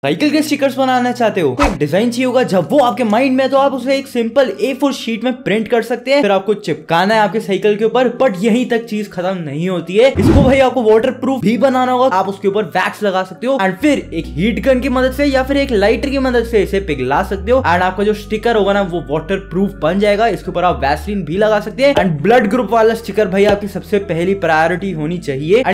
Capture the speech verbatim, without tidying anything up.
Cycle के stickers बनाना चाहते हो, कोई डिजाइन चाहिए होगा जब वो आपके माइंड में, तो आप उसे एक सिंपल ए फोर शीट में प्रिंट कर सकते हैं, फिर आपको चिपकाना है आपके साइकिल के ऊपर। बट यहीं तक चीज खत्म नहीं होती है, इसको भाई आपको वाटर प्रूफ भी बनाना होगा। आप उसके ऊपर वैक्स लगा सकते हो एंड फिर एक हीट गन की मदद से या फिर एक लाइटर की मदद से इसे पिघला सकते हो एंड आपका जो स्टिकर होगा ना वो वाटर प्रूफ बन जाएगा। इसके ऊपर आप वैसलीन भी लगा सकते हैं एंड ब्लड ग्रुप वाला स्टिकर भाई आपकी सबसे पहली प्रायोरिटी होनी चाहिए।